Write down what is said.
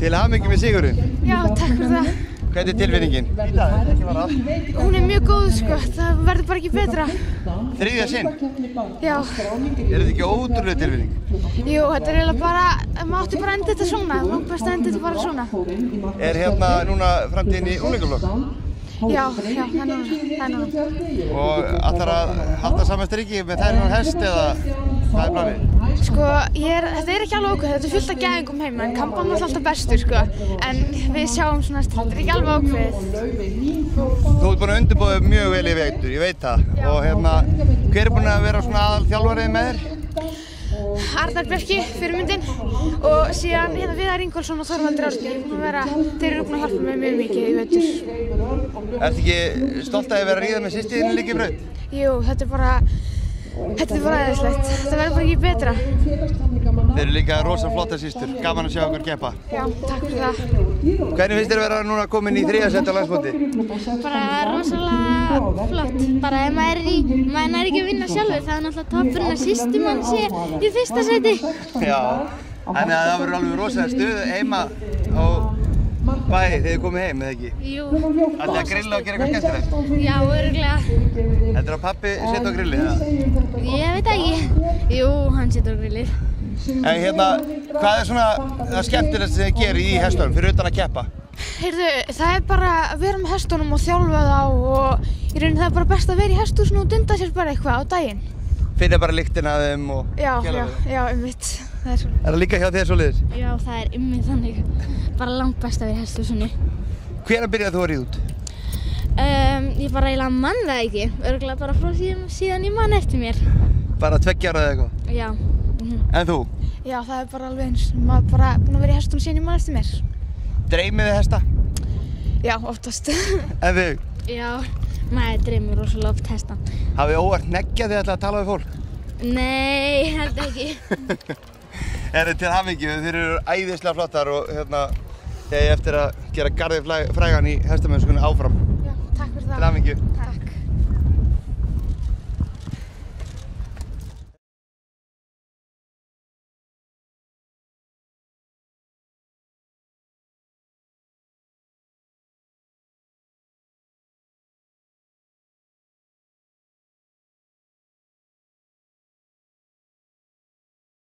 Til hamingju með sigurinn. Já, takk fyrir það. Hvernig er tilfinningin? Í dag, ekki fara. Hún er mjög góð, sko. Það verður bara ekki betra. Þriðja sinn? Já. Er þetta ekki ótrúlega tilfinning? Jú, þetta er eiginlega bara, maður átti bara að enda þetta svona. Langt best að enda þetta bara svona. Er hérna núna framtíðin í unglingaflokk? Já, það er núna. Og ætlar að halda saman striki með þennan hest eða hvað er planið? Sko, þetta er ekki alveg ákveðið, þetta er fullt af gæðingum heima, en Kampan er alltaf bestur, sko. En við sjáum svona, þetta er ekki alveg ákveðið. Þú ert búin að undirbúa mjög vel í vetur, ég veit það. Já. Og hérna, hver er búin að vera svona aðal þjálfarið með þér? Arnar Bjarki, fyrirmyndin, og síðan hérna Viðar Ingólfsson og Þorvaldur Árni. Þeir eru búin að hjálpa mér mjög mikið í vetur. Ertu ekki stolt að vera að ríða með systurðinni líka í braut? Jú, þetta er bara æðislegt. Þetta verður bara ekki betra. Þeir eru líka rosa flotta systur. Gaman að sjá okkur keppa. Já, takk fyrir það. Hvernig finnst þér að vera núna komin í 3. sæti á landsmóti? Bara rosalega flott. Bara ef maður nær ekki að vinna sjálfur, það er náttúrulega toppurinn að systur mann sé í 1. sæti. Já, þannig að það verður alveg rosalega stuð heima á bæ þegar þið komið heim, eða ekki? Jú. Ætli að grilla og gera eitthvað skemmtilegt? Já, örugglega. Heldur að pabbi setja á grillið, eða? Ég veit ekki. Jú, hann setur á grillið. En hérna, hvað er svona það skemmtilegast sem þið gerir í hestunum fyrir utan að keppa? Heyrðu, það er bara að vera með hestunum og þjálfa þá og í rauninni það er bara best að vera í hesthúsinu og dunda sér bara eitthvað á daginn. Finna bara lyktina af þeim og Já, einmitt. Það er svona. Er það líka hjá þér svoleiðis? Já, það er einmitt þannig. Bara langt best að vera í hesthúsinu. Hvenær byrjaði þú að ríða út? Ég bara eiginlega mann það ekki. Örugglega bara frá síðan ég mann eftir mér. Bara 2 ára eða eitthvað? Já. En þú? Já, það er bara alveg eins. Maður bara búinn að vera í hestunum síðan ég mann eftir mér. Dreymið þið hesta? Já, oftast. En þið? Já, maður dreymir rosalega oft hesta. Hafið óvart neggjað þið ætlaði að tala við fólk? Nei, held ekki. Til hamingju, þeir eru æðislega flottar og hérna þegar ég eftir að gera Garði frægan í hestamennskunni áfram. Já, takk fyrir það. Til hamingju.